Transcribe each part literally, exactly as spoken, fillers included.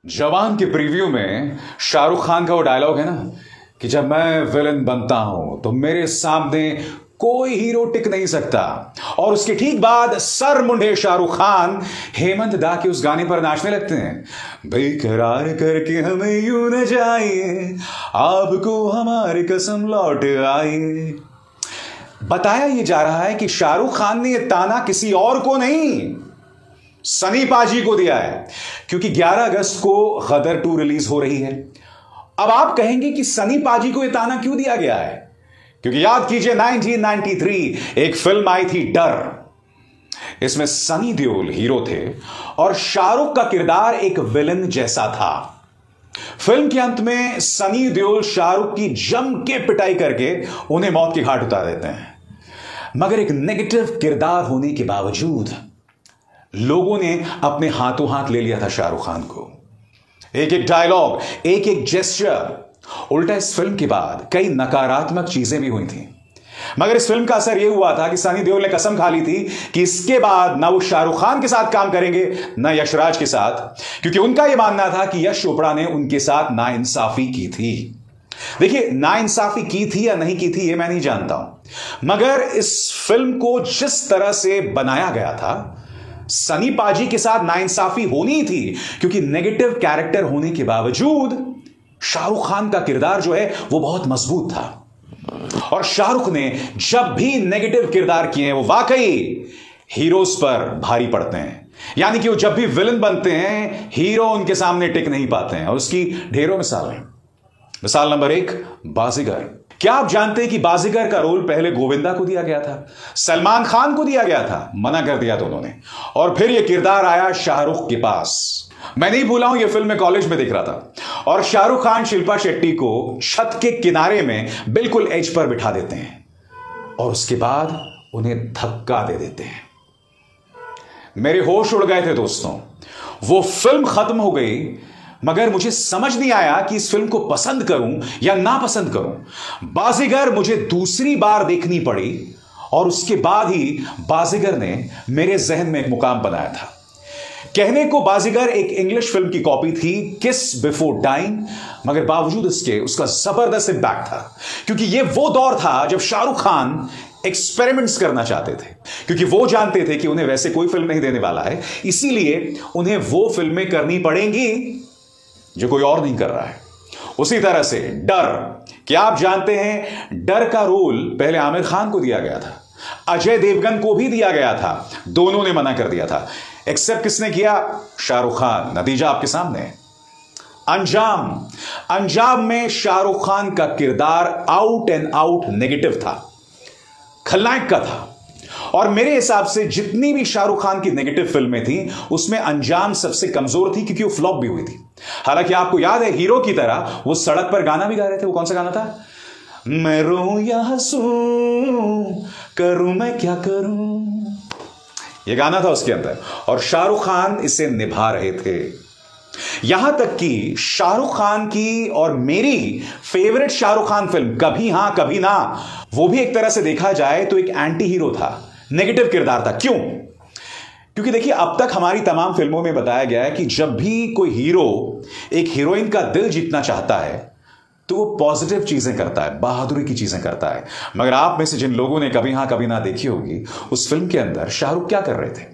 जवान के प्रीव्यू में शाहरुख खान का वो डायलॉग है ना कि जब मैं विलन बनता हूं तो मेरे सामने कोई हीरो टिक नहीं सकता। और उसके ठीक बाद सर मुंडे शाहरुख खान हेमंत दा के उस गाने पर नाचने लगते हैं। बेकरार करके हमें यूं न जाइए, आपको हमारी कसम लौट आए। बताया यह जा रहा है कि शाहरुख खान ने यह ताना किसी और को नहीं, सनी पाजी को दिया है, क्योंकि ग्यारह अगस्त को गदर टू रिलीज हो रही है। अब आप कहेंगे कि सनी पाजी को यह ताना क्यों दिया गया है? क्योंकि याद कीजिए उन्नीस सौ तिरानवे एक फिल्म आई थी डर। इसमें सनी देओल हीरो थे और शाहरुख का किरदार एक विलन जैसा था। फिल्म के अंत में सनी देओल शाहरुख की जम के पिटाई करके उन्हें मौत के घाट उतार देते हैं। मगर एक नेगेटिव किरदार होने के बावजूद लोगों ने अपने हाथों हाथ ले लिया था शाहरुख खान को। एक एक डायलॉग, एक एक जेस्चर। उल्टा इस फिल्म के बाद कई नकारात्मक चीजें भी हुई थी। मगर इस फिल्म का असर यह हुआ था कि सनी देओल ने कसम खा ली थी कि इसके बाद ना वो शाहरुख खान के साथ काम करेंगे ना यशराज के साथ, क्योंकि उनका यह मानना था कि यश चोपड़ा ने उनके साथ नाइंसाफी की थी। देखिए, नाइंसाफी की थी या नहीं की थी यह मैं नहीं जानता हूं, मगर इस फिल्म को जिस तरह से बनाया गया था, सनी पाजी के साथ नाइंसाफी होनी थी, क्योंकि नेगेटिव कैरेक्टर होने के बावजूद शाहरुख खान का किरदार जो है वो बहुत मजबूत था। और शाहरुख ने जब भी नेगेटिव किरदार किए हैं वो वाकई हीरोज पर भारी पड़ते हैं। यानी कि वो जब भी विलन बनते हैं हीरो उनके सामने टिक नहीं पाते हैं, और उसकी ढेरों मिसाल हैं। मिसाल नंबर एक, बाजीगर। क्या आप जानते हैं कि बाजीगर का रोल पहले गोविंदा को दिया गया था, सलमान खान को दिया गया था, मना कर दिया दोनों ने, और फिर यह किरदार आया शाहरुख के पास। मैं नहीं भूला हूं, यह फिल्म मैं कॉलेज में देख रहा था और शाहरुख खान शिल्पा शेट्टी को छत के किनारे में बिल्कुल एज पर बिठा देते हैं और उसके बाद उन्हें धक्का दे देते हैं। मेरे होश उड़ गए थे दोस्तों। वो फिल्म खत्म हो गई, मगर मुझे समझ नहीं आया कि इस फिल्म को पसंद करूं या ना पसंद करूं। बाजीगर मुझे दूसरी बार देखनी पड़ी और उसके बाद ही बाजीगर ने मेरे जहन में एक मुकाम बनाया था। कहने को बाजीगर एक इंग्लिश फिल्म की कॉपी थी, किस बिफोर डाइंग, मगर बावजूद इसके उसका जबरदस्त इंपैक्ट था, क्योंकि यह वो दौर था जब शाहरुख खान एक्सपेरिमेंट्स करना चाहते थे, क्योंकि वो जानते थे कि उन्हें वैसे कोई फिल्म नहीं देने वाला है, इसीलिए उन्हें वो फिल्में करनी पड़ेंगी जो कोई और नहीं कर रहा है। उसी तरह से डर। क्या आप जानते हैं डर का रोल पहले आमिर खान को दिया गया था, अजय देवगन को भी दिया गया था, दोनों ने मना कर दिया था। एक्सेप्ट किसने किया? शाहरुख खान। नतीजा आपके सामने है। अंजाम। अंजाम में शाहरुख खान का किरदार आउट एंड आउट नेगेटिव था, खलनायक का था। और मेरे हिसाब से जितनी भी शाहरुख खान की नेगेटिव फिल्में थी उसमें अंजाम सबसे कमजोर थी, क्योंकि वो फ्लॉप भी हुई थी। हालांकि आपको याद है हीरो की तरह वो सड़क पर गाना भी गा रहे थे। वो कौन सा गाना था? मैं रोऊं या हंसूं, करूं मैं क्या करूं, ये गाना था उसके अंदर, और शाहरुख खान इसे निभा रहे थे। यहां तक कि शाहरुख खान की और मेरी फेवरेट शाहरुख खान फिल्म कभी हां कभी ना, वो भी एक तरह से देखा जाए तो एक एंटी हीरो था, नेगेटिव किरदार था। क्यों? क्योंकि देखिए, अब तक हमारी तमाम फिल्मों में बताया गया है कि जब भी कोई हीरो एक हीरोइन का दिल जीतना चाहता है तो वो पॉजिटिव चीजें करता है, बहादुरी की चीजें करता है। मगर आप में से जिन लोगों ने कभी हां कभी ना देखी होगी, उस फिल्म के अंदर शाहरुख क्या कर रहे थे?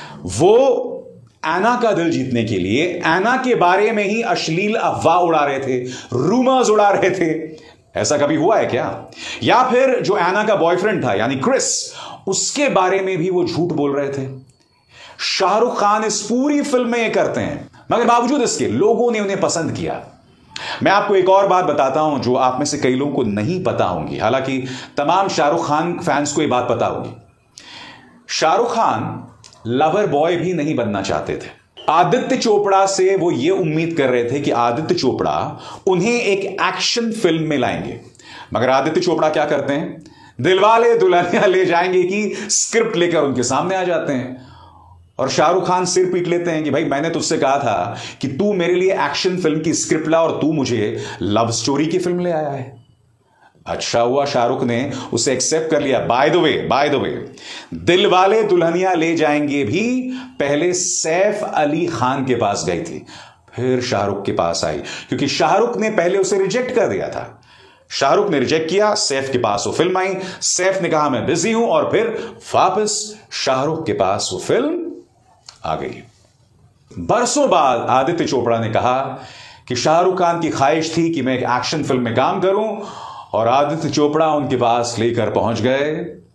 वो एना का दिल जीतने के लिए एना के बारे में ही अश्लील अफवाह उड़ा रहे थे, रूमर्स उड़ा रहे थे। ऐसा कभी हुआ है क्या? या फिर जो एना का बॉयफ्रेंड था यानी क्रिस, उसके बारे में भी वो झूठ बोल रहे थे। शाहरुख खान इस पूरी फिल्म में ये करते हैं, मगर बावजूद इसके लोगों ने उन्हें पसंद किया। मैं आपको एक और बात बताता हूं जो आप में से कई लोगों को नहीं पता होंगी, हालांकि तमाम शाहरुख खान फैंस को यह बात पता होगी। शाहरुख खान लवर बॉय भी नहीं बनना चाहते थे। आदित्य चोपड़ा से वो ये उम्मीद कर रहे थे कि आदित्य चोपड़ा उन्हें एक एक्शन फिल्म में लाएंगे, मगर आदित्य चोपड़ा क्या करते हैं? दिलवाले दुल्हनिया ले जाएंगे की स्क्रिप्ट लेकर उनके सामने आ जाते हैं और शाहरुख खान सिर पीट लेते हैं कि भाई मैंने तुझसे कहा था कि तू मेरे लिए एक्शन फिल्म की स्क्रिप्ट ला और तू मुझे लव स्टोरी की फिल्म ले आया है। अच्छा हुआ शाहरुख ने उसे एक्सेप्ट कर लिया। By the way by the way Dilwale Dulhania Le Jayenge भी पहले सैफ अली खान के पास गई थी, फिर शाहरुख के पास आई, क्योंकि शाहरुख ने पहले उसे रिजेक्ट कर दिया था। शाहरुख ने रिजेक्ट किया, सैफ के पास वो फिल्म आई, सैफ ने कहा मैं बिजी हूं, और फिर वापस शाहरुख के पास वो फिल्म आ गई। बरसों बाद आदित्य चोपड़ा ने कहा कि शाहरुख खान की ख्वाहिश थी कि मैं एक एक्शन फिल्म में काम करूं, और आदित्य चोपड़ा उनके पास लेकर पहुंच गए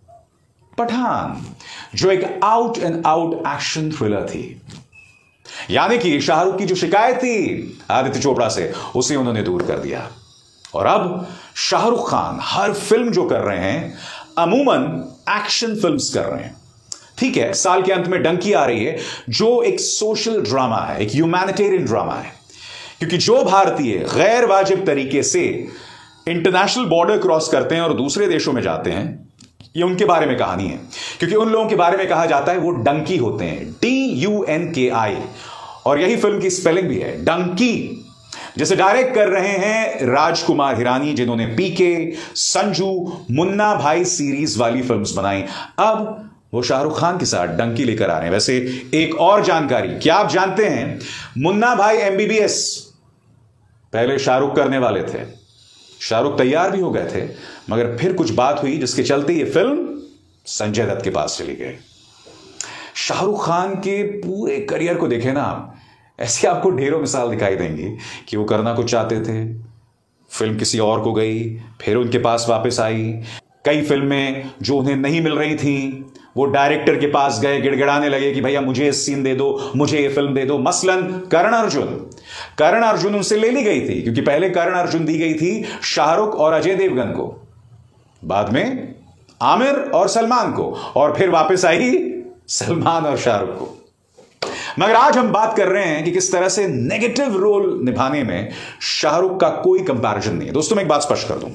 पठान, जो एक out and out action thriller थी। यानी कि शाहरुख की जो शिकायत थी आदित्य चोपड़ा से, उसे उन्होंने दूर कर दिया। और अब शाहरुख खान हर फिल्म जो कर रहे हैं अमूमन एक्शन फिल्म्स कर रहे हैं। ठीक है, साल के अंत में डंकी आ रही है, जो एक सोशल ड्रामा है, एक ह्यूमैनिटेरियन ड्रामा है, क्योंकि जो भारतीय गैर वाजिब तरीके से इंटरनेशनल बॉर्डर क्रॉस करते हैं और दूसरे देशों में जाते हैं, ये उनके बारे में कहानी है। क्योंकि उन लोगों के बारे में कहा जाता है वो डंकी होते हैं, डी यू एन के आई, और यही फिल्म की स्पेलिंग भी है, डंकी। जिसे डायरेक्ट कर रहे हैं राजकुमार हिरानी, जिन्होंने पीके, संजू, मुन्ना भाई सीरीज वाली फिल्म्स बनाई। अब वो शाहरुख खान के साथ डंकी लेकर आ रहे हैं। वैसे एक और जानकारी, क्या आप जानते हैं मुन्ना भाई एमबीबीएस पहले शाहरुख करने वाले थे, शाहरुख तैयार भी हो गए थे, मगर फिर कुछ बात हुई जिसके चलते ये फिल्म संजय दत्त के पास चली गई। शाहरुख खान के पूरे करियर को देखें ना आप, ऐसे आपको ढेरों मिसाल दिखाई देंगी कि वो करना कुछ चाहते थे, फिल्म किसी और को गई, फिर उनके पास वापस आई। कई फिल्में जो उन्हें नहीं मिल रही थी, वो डायरेक्टर के पास गए, गिड़गिड़ाने लगे कि भैया मुझे इस सीन दे दो, मुझे ये फिल्म दे दो। मसलन करण अर्जुन, करण अर्जुन उनसे ले ली गई थी, क्योंकि पहले करण अर्जुन दी गई थी शाहरुख और अजय देवगन को, बाद में आमिर और सलमान को, और फिर वापस आई सलमान और शाहरुख को। मगर आज हम बात कर रहे हैं कि किस तरह से नेगेटिव रोल निभाने में शाहरुख का कोई कंपैरिजन नहीं है। दोस्तों मैं एक बात स्पष्ट कर दूं,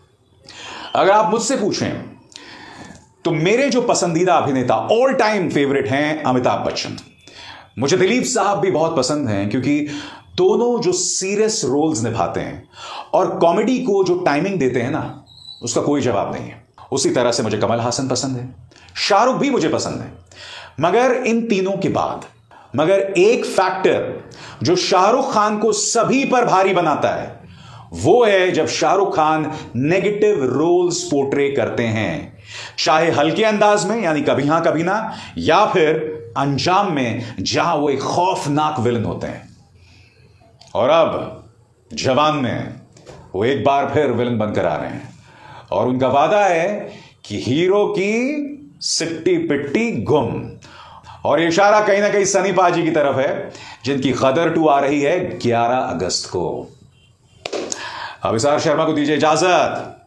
अगर आप मुझसे पूछें तो मेरे जो पसंदीदा अभिनेता ऑल टाइम फेवरेट हैं अमिताभ बच्चन। मुझे दिलीप साहब भी बहुत पसंद हैं, क्योंकि दोनों जो सीरियस रोल्स निभाते हैं और कॉमेडी को जो टाइमिंग देते हैं ना, उसका कोई जवाब नहीं है। उसी तरह से मुझे कमल हासन पसंद है, शाहरुख भी मुझे पसंद है। मगर इन तीनों के बाद मगर एक फैक्टर जो शाहरुख खान को सभी पर भारी बनाता है, वो है जब Shahrukh Khan negative roles portray करते हैं, चाहे हल्के अंदाज में यानी कभी हां कभी ना, या फिर अंजाम में जहां वो एक खौफनाक विलन होते हैं। और अब जवान में वो एक बार फिर विलन बनकर आ रहे हैं, और उनका वादा है कि हीरो की सिट्टी पिट्टी गुम। और ये इशारा कहीं ना कहीं सनी पाजी की तरफ है, जिनकी गदर टू आ रही है ग्यारह अगस्त को। अभिसार शर्मा को दीजिए इजाजत।